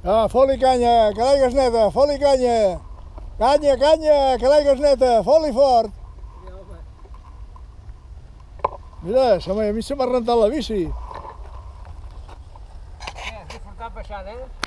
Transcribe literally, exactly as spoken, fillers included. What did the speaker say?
Ah, fot-li canya, que l'aigua és neta, fot-li canya. Canya, canya, que l'aigua és neta, fot-li fort. Mira, a mi se m'ha rentat la bici. Eh, has disfrutat baixant, eh?